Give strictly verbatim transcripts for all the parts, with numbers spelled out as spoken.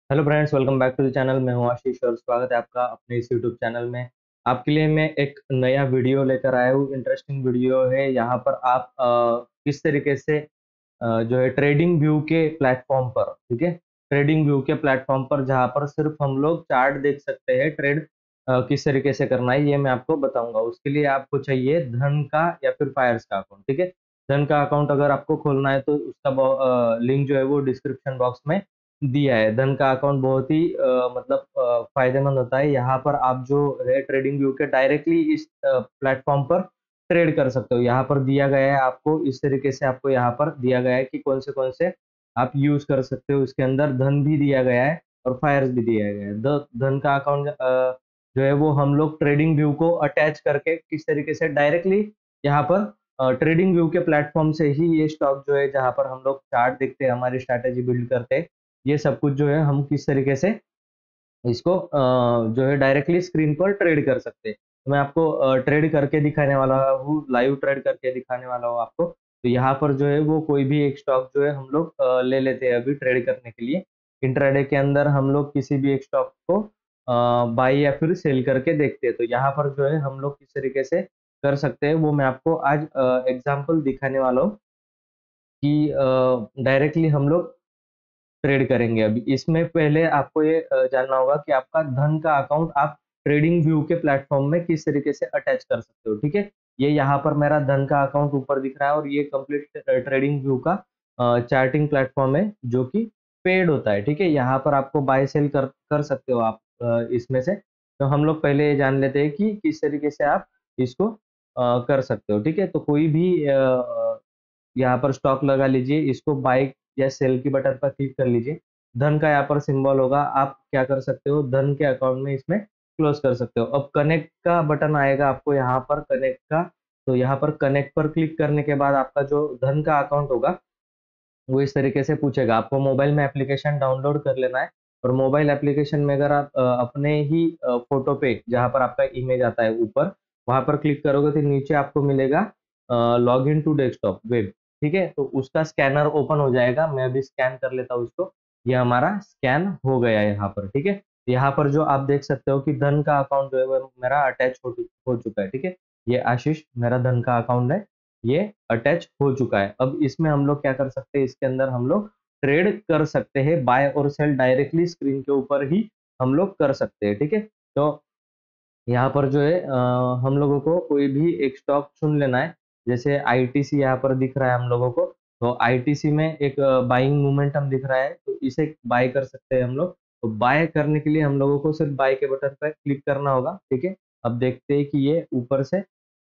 Hello friends, welcome back to the channel. मैं हूं आशीष और स्वागत है आपका अपने इस यूट्यूब चैनल में। आपके लिए मैं एक नया वीडियो लेकर आया हूँ। इंटरेस्टिंग वीडियो है। यहाँ पर आप अ, किस तरीके से अ, जो है ट्रेडिंग व्यू के प्लेटफॉर्म पर, ठीक है, ट्रेडिंग व्यू के प्लेटफॉर्म पर जहाँ पर सिर्फ हम लोग चार्ट देख सकते हैं, ट्रेड किस तरीके से करना है ये मैं आपको बताऊंगा। उसके लिए आपको चाहिए धन का या फिर फायर्स का अकाउंट, ठीक है। धन का अकाउंट अगर आपको खोलना है तो उसका लिंक जो है वो डिस्क्रिप्शन बॉक्स में दिया है। धन का अकाउंट बहुत ही अ, मतलब अ, फायदेमंद होता है। यहाँ पर आप जो है ट्रेडिंग व्यू के डायरेक्टली इस प्लेटफॉर्म पर ट्रेड कर सकते हो। यहाँ पर दिया गया है आपको, इस तरीके से आपको यहाँ पर दिया गया है कि कौन से कौन से आप यूज कर सकते हो। इसके अंदर धन भी दिया गया है और फायर्स भी दिया गया है। द धन का अकाउंट जो है वो हम लोग ट्रेडिंग व्यू को अटैच करके किस तरीके से डायरेक्टली यहाँ पर ट्रेडिंग व्यू के प्लेटफॉर्म से ही ये स्टॉक जो है, जहाँ पर हम लोग चार्ट देखते हैं, हमारी स्ट्रैटेजी बिल्ड करते हैं, ये सब कुछ जो है हम किस तरीके से इसको अ, जो है डायरेक्टली स्क्रीन पर ट्रेड कर सकते हैं। तो मैं आपको ट्रेड करके दिखाने वाला हूँ, लाइव ट्रेड करके दिखाने वाला हूँ आपको। तो यहाँ पर जो है वो कोई भी एक स्टॉक जो है हम लोग अ, ले लेते हैं अभी ट्रेड करने के लिए। इंट्राडे के अंदर हम लोग किसी भी एक स्टॉक को बाई या फिर सेल करके देखते हैं। तो यहाँ पर जो है हम लोग किस तरीके से कर सकते हैं वो मैं आपको आज एग्जाम्पल दिखाने वाला हूँ कि डायरेक्टली हम लोग ट्रेड करेंगे। अभी इसमें पहले आपको ये अ, जानना होगा कि आपका धन का अकाउंट आप ट्रेडिंग व्यू के प्लेटफॉर्म में किस तरीके से अटैच कर सकते हो, ठीक है। ये यहाँ पर मेरा धन का अकाउंट ऊपर दिख रहा है और ये कंप्लीट ट्रेडिंग व्यू का चार्टिंग प्लेटफॉर्म है जो कि पेड होता है, ठीक है। यहाँ पर आपको बाय सेल कर कर सकते हो आप अ, इसमें से। तो हम लोग पहले ये जान लेते हैं कि किस तरीके से आप इसको अ, कर सकते हो, ठीक है। तो कोई भी अ, यहाँ पर स्टॉक लगा लीजिए, इसको बाय या सेल की बटन पर क्लिक कर लीजिए। धन का यहाँ पर सिंबल होगा, आप क्या कर सकते हो, धन के अकाउंट में इसमें क्लोज कर सकते हो। अब कनेक्ट का बटन आएगा आपको यहाँ पर, कनेक्ट का। तो यहाँ पर कनेक्ट पर क्लिक करने के बाद आपका जो धन का अकाउंट होगा वो इस तरीके से पूछेगा। आपको मोबाइल में एप्लीकेशन डाउनलोड कर लेना है और मोबाइल एप्लीकेशन में अगर आप अ, अपने ही अ, फोटो पे जहाँ पर आपका इमेज आता है ऊपर, वहां पर क्लिक करोगे तो नीचे आपको मिलेगा log in to desktop web, ठीक है। तो उसका स्कैनर ओपन हो जाएगा। मैं अभी स्कैन कर लेता हूँ उसको। ये हमारा स्कैन हो गया है यहाँ पर, ठीक है। यहाँ पर जो आप देख सकते हो कि धन का अकाउंट जो है वो मेरा अटैच हो, हो चुका है, ठीक है। ये आशीष मेरा धन का अकाउंट है, ये अटैच हो चुका है। अब इसमें हम लोग क्या कर सकते हैं, इसके अंदर हम लोग ट्रेड कर सकते हैं। बाय और सेल डायरेक्टली स्क्रीन के ऊपर ही हम लोग कर सकते हैं, ठीक है। तो यहाँ पर जो है अ, हम लोगों को कोई भी एक स्टॉक चुन लेना है। जैसे आईटीसी यहाँ पर दिख रहा है हम लोगों को। तो आईटीसी में एक बाइंग मोमेंटम दिख रहा है, तो इसे बाय कर सकते हैं हम लोग। तो बाय करने के लिए हम लोगों को सिर्फ बाय के बटन पर क्लिक करना होगा, ठीक है। अब देखते हैं कि ये ऊपर से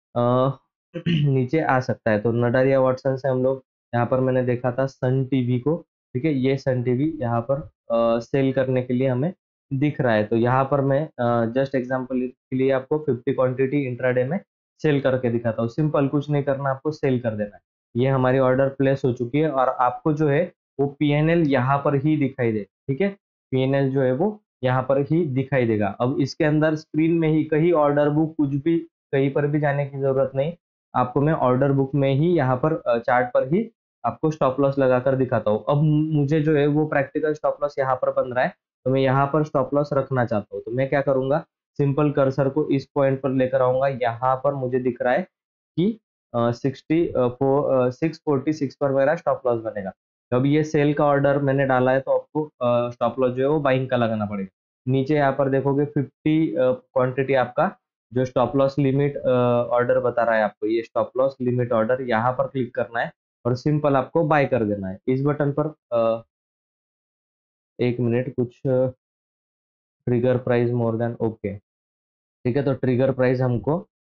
अ, नीचे आ सकता है। तो नडारिया वाटसन से हम लोग, यहाँ पर मैंने देखा था सन टीवी को, ठीक है। ये सन टीवी यहाँ पर सेल करने के लिए हमें दिख रहा है। तो यहाँ पर मैं जस्ट एग्जांपल के लिए आपको फिफ्टी क्वांटिटी इंट्राडे में सेल करके दिखाता हूँ। सिंपल, कुछ नहीं करना, आपको सेल कर देना है। ये हमारी ऑर्डर प्लेस हो चुकी है और आपको जो है वो पीएनएल यहाँ पर ही दिखाई दे, ठीक है। पीएनएल जो है वो यहाँ पर ही दिखाई देगा। अब इसके अंदर स्क्रीन में ही कहीं ऑर्डर बुक कुछ भी कहीं पर भी जाने की जरूरत नहीं। आपको मैं ऑर्डर बुक में ही यहाँ पर चार्ट पर ही आपको स्टॉप लॉस लगाकर दिखाता हूँ। अब मुझे जो है वो प्रैक्टिकल स्टॉप लॉस यहाँ पर बन रहा है, तो मैं यहाँ पर स्टॉप लॉस रखना चाहता हूँ। तो मैं क्या करूंगा, सिंपल कर्सर को इस पॉइंट पर लेकर आऊंगा। यहाँ पर मुझे दिख रहा है कि sixty four six forty six पर मेरा स्टॉप लॉस बनेगा। तो अब ये सेल का ऑर्डर मैंने डाला है, तो आपको स्टॉप लॉस जो है वो बाइंग का लगाना पड़ेगा। नीचे यहाँ पर देखोगे फिफ्टी क्वांटिटी आपका जो स्टॉप लॉस लिमिट ऑर्डर बता रहा है आपको, ये स्टॉप लॉस लिमिट ऑर्डर यहाँ पर क्लिक करना है और सिंपल आपको बाय कर देना है इस बटन पर। अ, एक मिनट, कुछ trigger price more than okay, ठीक है। तो ट्रिगर प्राइस हमको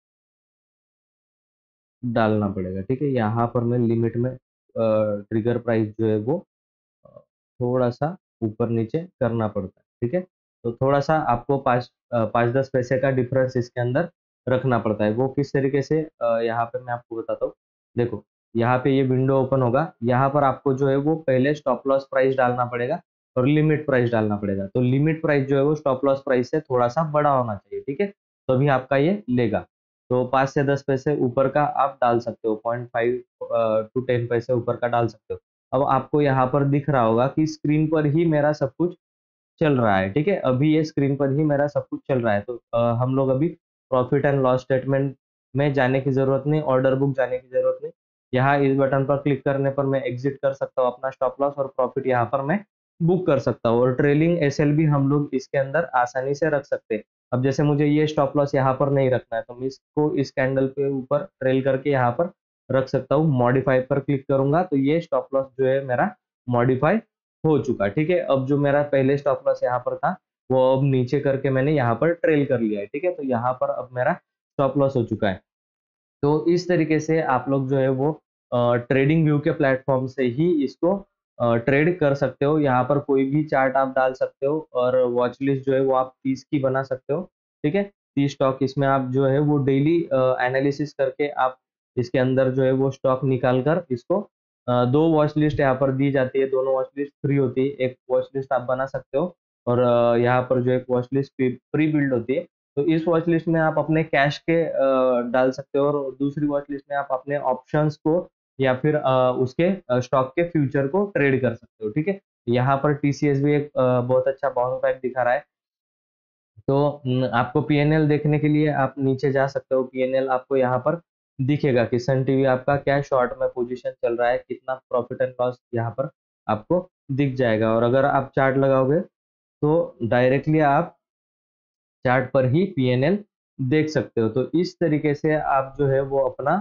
डालना पड़ेगा, ठीक है। यहाँ पर मैं लिमिट में ट्रिगर प्राइस जो है वो अ, थोड़ा सा ऊपर नीचे करना पड़ता है, ठीक है। तो थोड़ा सा आपको पाँच अ, पाँच दस पैसे का डिफरेंस इसके अंदर रखना पड़ता है। वो किस तरीके से, अ, यहाँ पे मैं आपको बताता हूँ। देखो, यहाँ पे ये विंडो ओपन होगा। यहाँ पर आपको जो है वो पहले स्टॉप लॉस प्राइस डालना पड़ेगा और लिमिट प्राइस डालना पड़ेगा। तो लिमिट प्राइस जो है वो स्टॉप लॉस प्राइस से थोड़ा सा बड़ा होना चाहिए, ठीक है। तभी आपका ये लेगा। तो पाँच से दस पैसे ऊपर का आप डाल सकते हो, पॉइंट फाइव टू टेन पैसे ऊपर का डाल सकते हो। अब आपको यहाँ पर दिख रहा होगा कि स्क्रीन पर ही मेरा सब कुछ चल रहा है, ठीक है। अभी ये स्क्रीन पर ही मेरा सब कुछ चल रहा है। तो अ, हम लोग अभी प्रॉफिट एंड लॉस स्टेटमेंट में जाने की ज़रूरत नहीं, ऑर्डर बुक जाने की ज़रूरत नहीं। यहाँ इस बटन पर क्लिक करने पर मैं एग्ज़िट कर सकता हूँ अपना स्टॉप लॉस, और प्रॉफिट यहाँ पर मैं बुक कर सकता हूँ, और ट्रेलिंग एसएल भी हम लोग इसके अंदर आसानी से रख सकते हैं। अब जैसे मुझे ये स्टॉप लॉस यहाँ पर नहीं रखना है, तो मैं इसको इस कैंडल के ऊपर ट्रेल करके यहाँ पर रख सकता हूँ। मॉडिफाई पर क्लिक करूँगा तो ये स्टॉप लॉस जो है मेरा मॉडिफाई हो चुका, ठीक है। अब जो मेरा पहले स्टॉप लॉस यहाँ पर था, वो अब नीचे करके मैंने यहाँ पर ट्रेल कर लिया है, ठीक है। तो यहाँ पर अब मेरा स्टॉप लॉस हो चुका है। तो इस तरीके से आप लोग जो है वो अ, ट्रेडिंग व्यू के प्लेटफॉर्म से ही इसको अ, ट्रेड कर सकते हो। यहाँ पर कोई भी चार्ट आप डाल सकते हो, और वॉच लिस्ट जो है वो आप तीस की बना सकते हो, ठीक है। तीस स्टॉक, इसमें आप जो है वो डेली एनालिसिस करके आप इसके अंदर जो है वो स्टॉक निकाल कर इसको अ, दो वॉच लिस्ट यहाँ पर दी जाती है, दोनों वॉच लिस्ट फ्री होती है। एक वॉच लिस्ट आप बना सकते हो, और अ, यहाँ पर जो एक वॉच लिस्ट प्री बिल्ड होती है। तो इस वॉच लिस्ट में आप अपने कैश के अ, डाल सकते हो, और दूसरी वॉच लिस्ट में आप अपने ऑप्शंस को या फिर अ, उसके अ, स्टॉक के फ्यूचर को ट्रेड कर सकते हो, ठीक है। यहाँ पर टीसीएस भी एक अ, बहुत अच्छा बाउंस बैक दिखा रहा है। तो न, आपको पीएनएल देखने के लिए आप नीचे जा सकते हो। पीएनएल आपको यहाँ पर दिखेगा कि सन टीवी आपका क्या शॉर्ट में पोजीशन चल रहा है, कितना प्रॉफिट एंड लॉस यहाँ पर आपको दिख जाएगा। और अगर आप चार्ट लगाओगे तो डायरेक्टली आप चार्ट पर ही पीएनएल देख सकते हो। तो इस तरीके से आप जो है वो अपना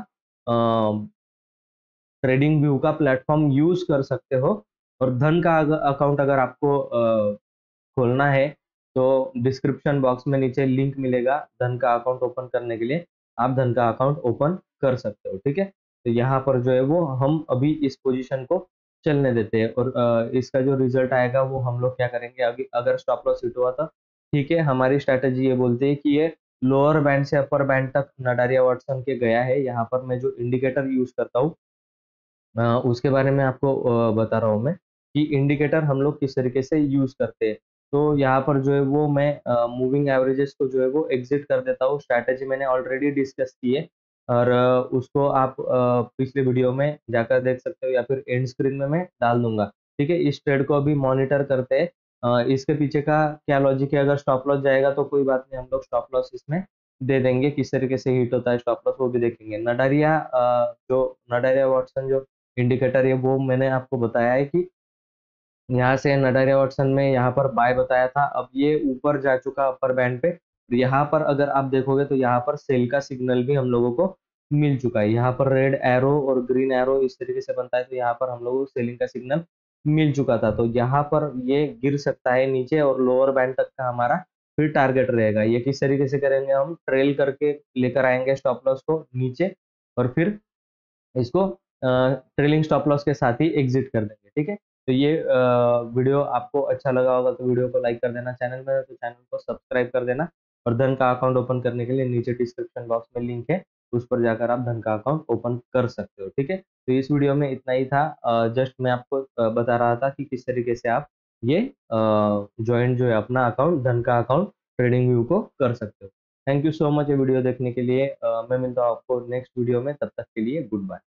ट्रेडिंग व्यू का प्लेटफॉर्म यूज कर सकते हो। और धन का अकाउंट अगर आपको अ, खोलना है, तो डिस्क्रिप्शन बॉक्स में नीचे लिंक मिलेगा धन का अकाउंट ओपन करने के लिए। आप धन का अकाउंट ओपन कर सकते हो, ठीक है। तो यहाँ पर जो है वो हम अभी इस पोजीशन को चलने देते हैं, और अ, इसका जो रिजल्ट आएगा वो हम लोग क्या करेंगे, अभी अगर स्टॉप लॉस हिट हुआ था, ठीक है, हमारी स्ट्रैटेजी ये बोलती है कि ये लोअर बैंड से अपर बैंड तक नडारिया वाटसन के गया है। यहाँ पर मैं जो इंडिकेटर यूज करता हूँ अ, उसके बारे में आपको अ, बता रहा हूँ मैं, कि इंडिकेटर हम लोग किस तरीके से यूज करते हैं। तो यहाँ पर जो है वो मैं मूविंग एवरेजेस को जो है वो एग्जिट कर देता हूँ। स्ट्रैटेजी मैंने ऑलरेडी डिस्कस की है, और अ, उसको आप अ, पिछले वीडियो में जाकर देख सकते हो, या फिर एंड स्क्रीन में मैं डाल दूंगा, ठीक है। इस ट्रेड को अभी मॉनिटर करते हैं। अ, इसके पीछे का क्या लॉजिक है, अगर स्टॉप लॉस जाएगा तो कोई बात नहीं, हम लोग स्टॉप लॉस इसमें दे देंगे। किस तरीके से हिट होता है स्टॉप लॉस वो भी देखेंगे। नडारिया अ, जो नडारिया वाटसन जो इंडिकेटर है वो मैंने आपको बताया है कि यहाँ से नडारिया वाटसन में यहाँ पर बाय बताया था, अब ये ऊपर जा चुका अपर बैंड पे। यहाँ पर अगर आप देखोगे तो यहाँ पर सेल का सिग्नल भी हम लोगों को मिल चुका है। यहाँ पर रेड एरो और ग्रीन एरो इस तरीके से बनता है, तो यहाँ पर हम लोगों को सेलिंग का सिग्नल मिल चुका था। तो यहाँ पर ये गिर सकता है नीचे, और लोअर बैंड तक का हमारा फिर टारगेट रहेगा। ये किस तरीके से करेंगे, हम ट्रेल करके लेकर आएंगे स्टॉप लॉस को नीचे, और फिर इसको ट्रेलिंग स्टॉप लॉस के साथ ही एग्जिट कर देंगे, ठीक है। तो ये वीडियो आपको अच्छा लगा होगा तो वीडियो को लाइक कर देना, चैनल में तो चैनल को सब्सक्राइब कर देना, और धन का अकाउंट ओपन करने के लिए नीचे डिस्क्रिप्शन बॉक्स में लिंक है, उस पर जाकर आप धन का अकाउंट ओपन कर सकते हो, ठीक है। तो इस वीडियो में इतना ही था। जस्ट मैं आपको अ, बता रहा था कि किस तरीके से आप ये ज्वाइन जो है अपना अकाउंट धन का अकाउंट ट्रेडिंग व्यू को कर सकते हो। थैंक यू सो मच ये वीडियो देखने के लिए। अ, मैं मिलता हूँ आपको नेक्स्ट वीडियो में, तब तक के लिए गुड बाय।